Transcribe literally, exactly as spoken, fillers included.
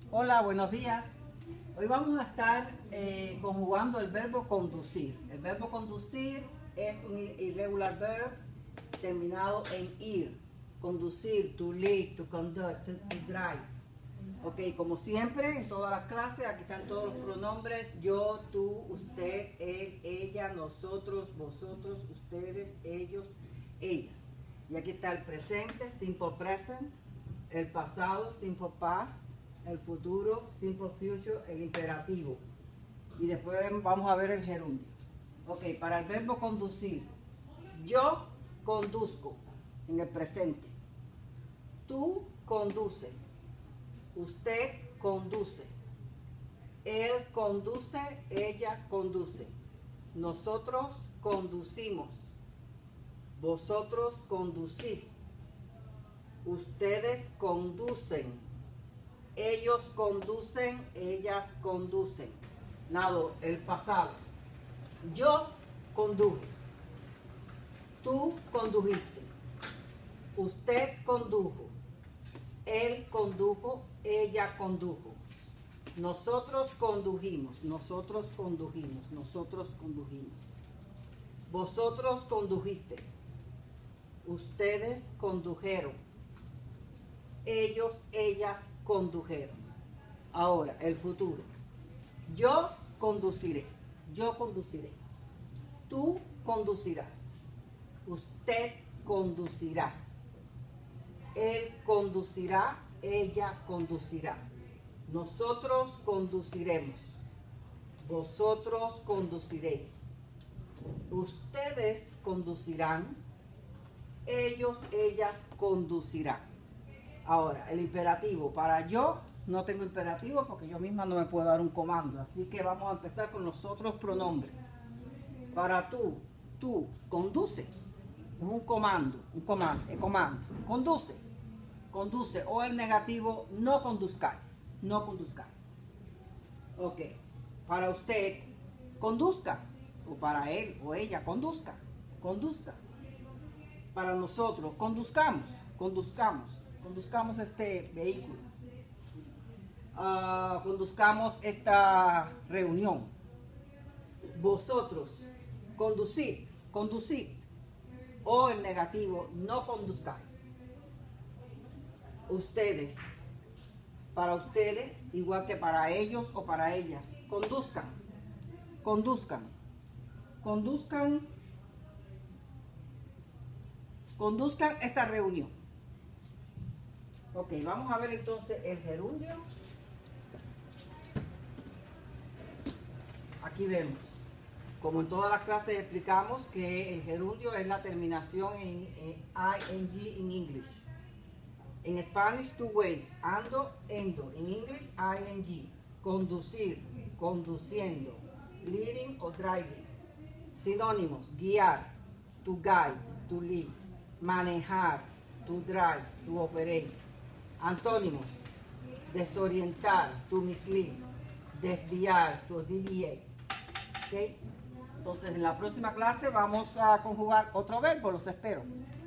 Hola, buenos días. Hoy vamos a estar eh, conjugando el verbo conducir. El verbo conducir es un irregular verb terminado en ir. Conducir, to lead, to conduct, to, to drive. Ok, como siempre, en todas las clases, aquí están todos los pronombres. Yo, tú, usted, él, ella, nosotros, vosotros, ustedes, ellos, ellas. Y aquí está el presente, simple present, el pasado, simple past, el futuro, simple future, el imperativo. Y después vamos a ver el gerundio. Ok, para el verbo conducir, yo conduzco en el presente. Tú conduces. Usted conduce. Él conduce, ella conduce. Nosotros conducimos. Vosotros conducís. Ustedes conducen. Ellos conducen, ellas conducen. Nado, el pasado. Yo conduje. Tú condujiste. Usted condujo. Él condujo, ella condujo. Nosotros condujimos, nosotros condujimos, nosotros condujimos. Vosotros condujisteis. Ustedes condujeron. Ellos, ellas condujeron. Ahora, el futuro. Yo conduciré. Yo conduciré. Tú conducirás. Usted conducirá. Él conducirá. Ella conducirá. Nosotros conduciremos. Vosotros conduciréis. Ustedes conducirán. Ellos, ellas conducirán. Ahora, el imperativo. Para yo, no tengo imperativo porque yo misma no me puedo dar un comando. Así que vamos a empezar con los otros pronombres. Para tú, tú, conduce. Es un comando, un comando, el comando. Conduce, conduce. O el negativo, no conduzcáis, no conduzcáis. Ok. Para usted, conduzca. O para él o ella, conduzca, conduzca. Para nosotros, conduzcamos, conduzcamos. Conduzcamos este vehículo. Uh, conduzcamos esta reunión. Vosotros, conducid, conducid. O el negativo, no conduzcáis. Ustedes, para ustedes, igual que para ellos o para ellas, conduzcan, conduzcan, conduzcan, conduzcan esta reunión. Ok, vamos a ver entonces el gerundio. Aquí vemos, como en todas las clases explicamos, que el gerundio es la terminación en, en ing en English. En Spanish, two ways, ando, endo. En English, ing. Conducir, conduciendo. Leading o driving. Sinónimos, guiar, to guide, to lead. Manejar, to drive, to operate. Antónimos, desorientar, to mislead. Desviar, to deviate. ¿Okay? Entonces, en la próxima clase vamos a conjugar otro verbo, los espero.